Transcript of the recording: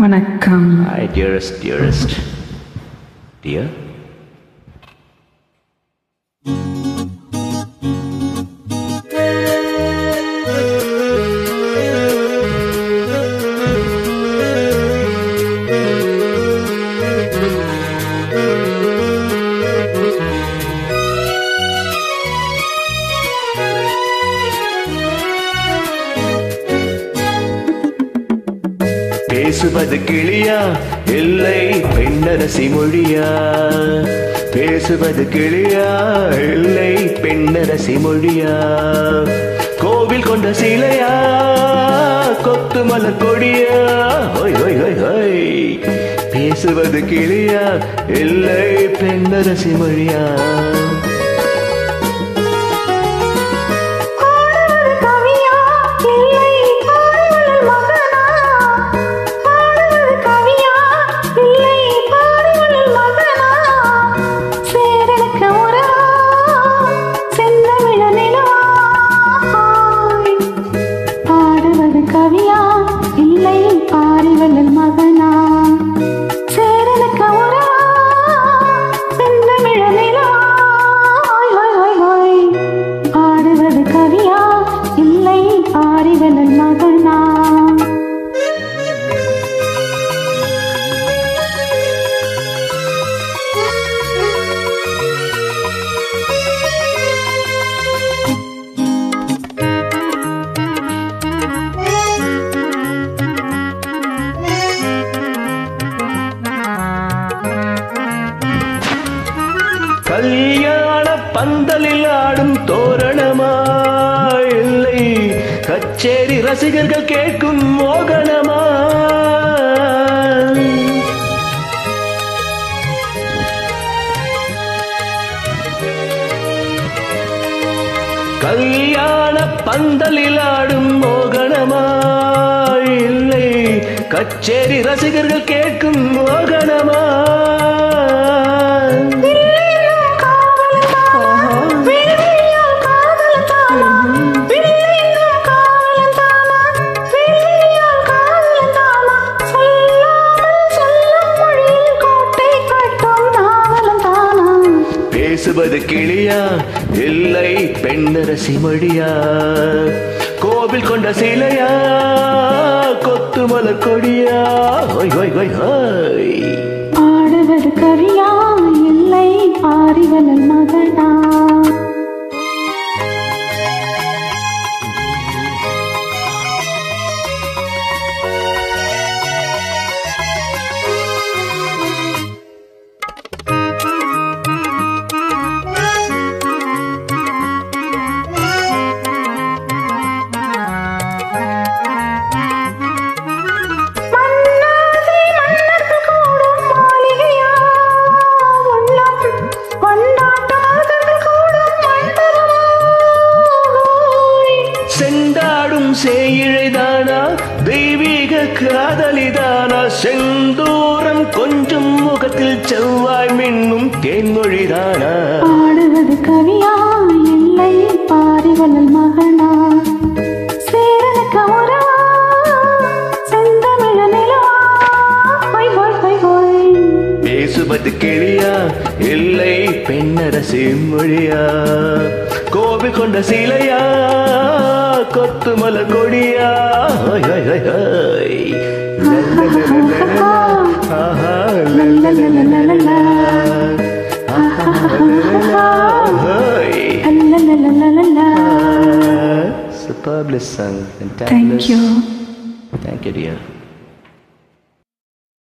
வணக்கம். Hi dearest. Dear? பேசுவது கிளியா இல்லை பெண்ணரசி மொழியா? பேசுவது கிளியா இல்லை பெண்ணரசி மொழியா? கோவில் கொண்ட சிலையா கொத்து மலர் கொடியா? ஹோய் ஹோய் ஹோய் ஹோய். பேசுவது கிளியா இல்லை பெண்ணரசி மொழியா? கல்யாண பந்தலில் ஆடும் தோரணமா இல்லை கச்சேரி ரசிகர்கள் கேட்கும் மோகனமா? கல்யாண பந்தலில் ஆடும் மோகனமா இல்லை கச்சேரி ரசிகர்கள் கேட்கும் மோகனமா? பேசுவது கிளியா இல்லை பெண்ணரசி மொழியா? கோவில் கொண்ட சிலையா கொத்து மலர் கொடியா? ஹோய் ஹோய் ஹோய் ஹோய். ஆடுவது கவியா இல்லை ஆரிவலல் மகனா? செண்டாடும் சேயிழைதானா தெய்வீக காதலிதானா? செந்தூரம் கொஞ்சம் முகத்தில் செவ்வாய் மின்னும் தேன்மொழிதானா? ஆடுவது கவியா இல்லை பாரிவலல் மகனா? சேரனுக்க உறவா செந்தமிழ நிலவா? ஹோய் ஹோய் ஹோய் ஹோய். பேசுவது கிளியா இல்லை பெண்ணரசி மொழியா? கோவில் கொண்ட சிலையா கொத்து மலர் கொடியா? ஹோய் ஹோய் ஹோய் ஹோய். Superb song. Thank you. Thank you, dear.